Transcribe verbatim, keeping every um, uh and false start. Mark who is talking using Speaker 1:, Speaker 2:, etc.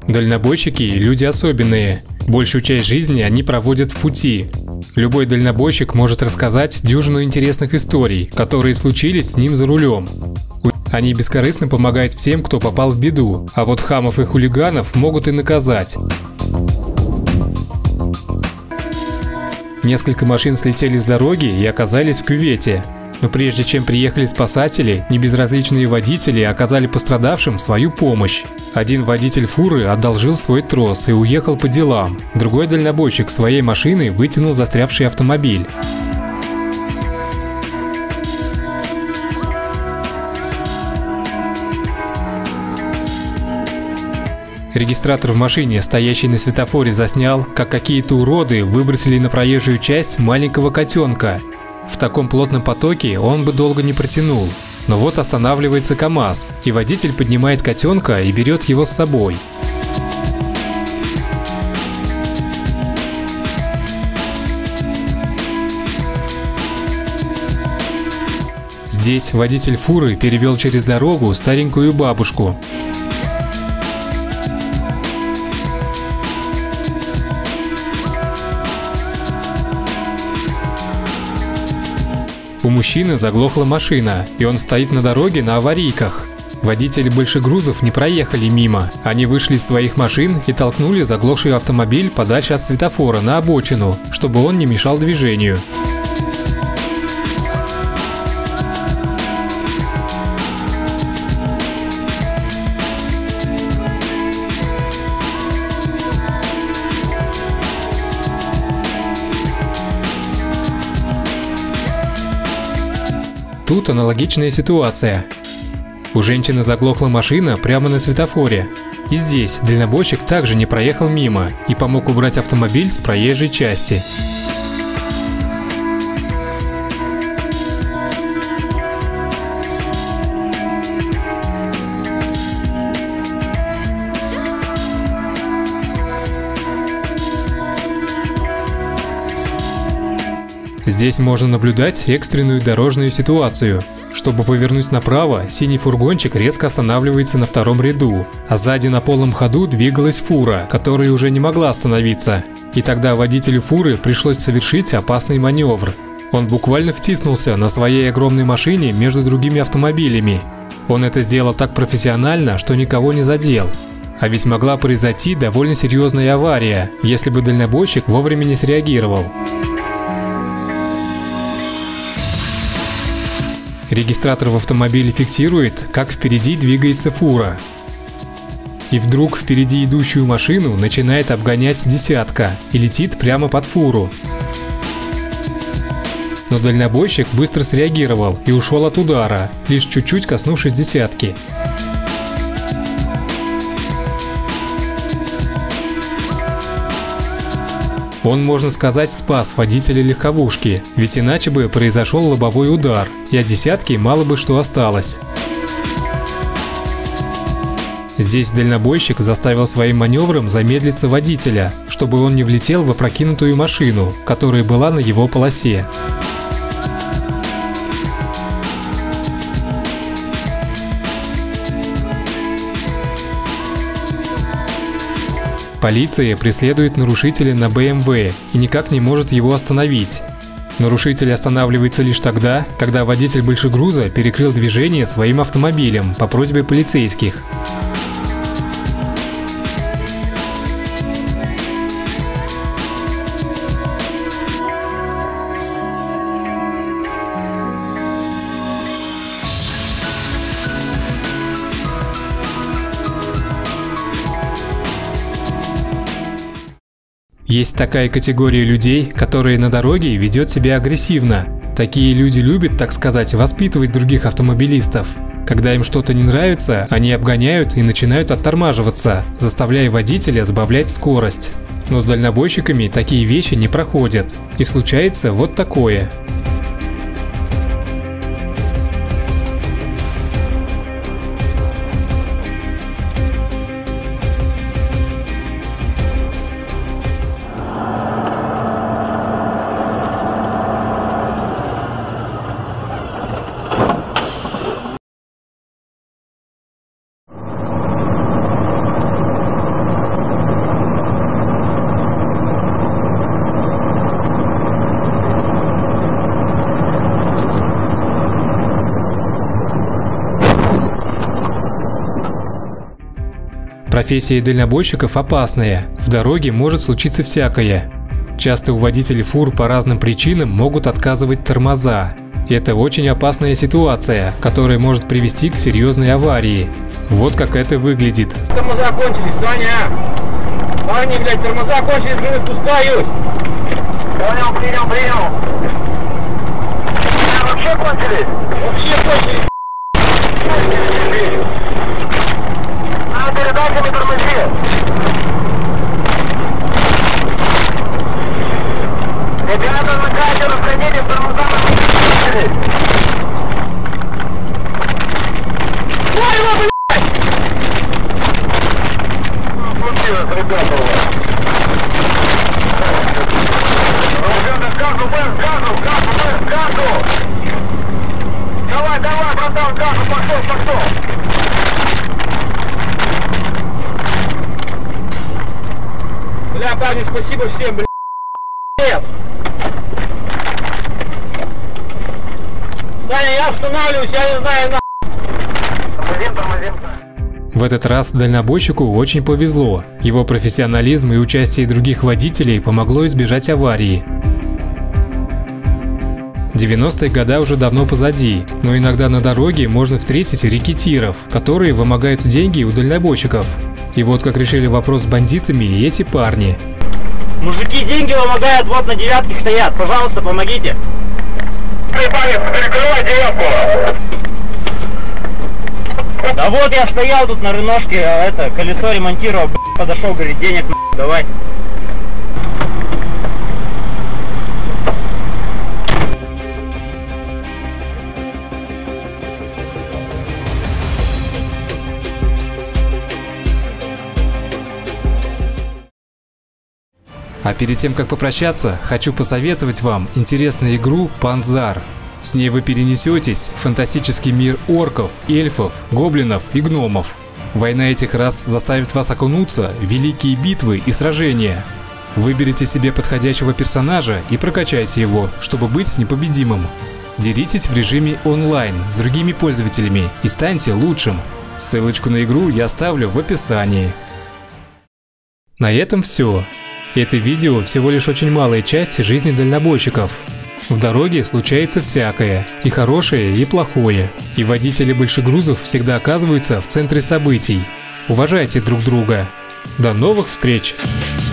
Speaker 1: Дальнобойщики – люди особенные. Большую часть жизни они проводят в пути. Любой дальнобойщик может рассказать дюжину интересных историй, которые случились с ним за рулем. Они бескорыстно помогают всем, кто попал в беду, а вот хамов и хулиганов могут и наказать. Несколько машин слетели с дороги и оказались в кювете. Но прежде чем приехали спасатели, небезразличные водители оказали пострадавшим свою помощь. Один водитель фуры одолжил свой трос и уехал по делам. Другой дальнобойщик своей машины вытянул застрявший автомобиль. Регистратор в машине, стоящий на светофоре, заснял, как какие-то уроды выбросили на проезжую часть маленького котенка. В таком плотном потоке он бы долго не протянул. Но вот останавливается КАМАЗ, и водитель поднимает котенка и берет его с собой. Здесь водитель фуры перевел через дорогу старенькую бабушку. У мужчины заглохла машина, и он стоит на дороге на аварийках. Водители большегрузов не проехали мимо. Они вышли из своих машин и толкнули заглохший автомобиль подальше от светофора на обочину, чтобы он не мешал движению. Тут аналогичная ситуация. У женщины заглохла машина прямо на светофоре. И здесь дальнобойщик также не проехал мимо и помог убрать автомобиль с проезжей части. Здесь можно наблюдать экстренную дорожную ситуацию. Чтобы повернуть направо, синий фургончик резко останавливается на втором ряду, а сзади на полном ходу двигалась фура, которая уже не могла остановиться. И тогда водителю фуры пришлось совершить опасный маневр. Он буквально втиснулся на своей огромной машине между другими автомобилями. Он это сделал так профессионально, что никого не задел. А ведь могла произойти довольно серьезная авария, если бы дальнобойщик вовремя не среагировал. Регистратор в автомобиле фиксирует, как впереди двигается фура. И вдруг впереди идущую машину начинает обгонять десятка и летит прямо под фуру. Но дальнобойщик быстро среагировал и ушел от удара, лишь чуть-чуть коснувшись десятки. Он, можно сказать, спас водителя легковушки, ведь иначе бы произошел лобовой удар, и от десятки мало бы что осталось. Здесь дальнобойщик заставил своим маневром замедлиться водителя, чтобы он не влетел в опрокинутую машину, которая была на его полосе. Полиция преследует нарушителя на бэ эм вэ и никак не может его остановить. Нарушитель останавливается лишь тогда, когда водитель большегруза перекрыл движение своим автомобилем по просьбе полицейских. Есть такая категория людей, которые на дороге ведет себя агрессивно. Такие люди любят, так сказать, воспитывать других автомобилистов. Когда им что-то не нравится, они обгоняют и начинают оттормаживаться, заставляя водителя сбавлять скорость. Но с дальнобойщиками такие вещи не проходят. И случается вот такое. Профессия дальнобойщиков опасная, в дороге может случиться всякое. Часто у водителей фур по разным причинам могут отказывать тормоза. Это очень опасная ситуация, которая может привести к серьезной аварии. Вот как это выглядит.
Speaker 2: Тормоза кончились, Саня! Парни, блядь, тормоза кончились, блин, пускаюсь! Понял, принял, принял! Вообще кончились? Вообще кончились! А передачами тормози! Ребята, на катер, расходите, тормоза кончились! Ой, его, блядь! Ну, случилось, ребята, у вас. Ребята, газу, Бен, газу, газу, Бен, газу! Давай, давай, братан, газу, пошел, пошел! Бля, парни, спасибо всем, бля. Нет! Саня, я останавливаюсь, я не знаю, на... Тормозим, тормозим.
Speaker 1: В этот раз дальнобойщику очень повезло. Его профессионализм и участие других водителей помогло избежать аварии. девяностые годы уже давно позади, но иногда на дороге можно встретить рэкетиров, которые вымогают деньги у дальнобойщиков. И вот как решили вопрос с бандитами эти парни.
Speaker 2: Мужики деньги вымогают, вот на девятке стоят, пожалуйста, помогите.
Speaker 3: Перекрывай девятку.
Speaker 2: Да вот я стоял тут на рыношке, а это, колесо ремонтировал, б***ь, подошел, говорит, денег на***, давай.
Speaker 1: А перед тем, как попрощаться, хочу посоветовать вам интересную игру Panzer. С ней вы перенесетесь в фантастический мир орков, эльфов, гоблинов и гномов. Война этих рас заставит вас окунуться в великие битвы и сражения. Выберите себе подходящего персонажа и прокачайте его, чтобы быть непобедимым. Деритесь в режиме онлайн с другими пользователями и станьте лучшим. Ссылочку на игру я оставлю в описании. На этом все. Это видео всего лишь очень малая часть жизни дальнобойщиков. В дороге случается всякое, и хорошее, и плохое. И водители большегрузов всегда оказываются в центре событий. Уважайте друг друга. До новых встреч!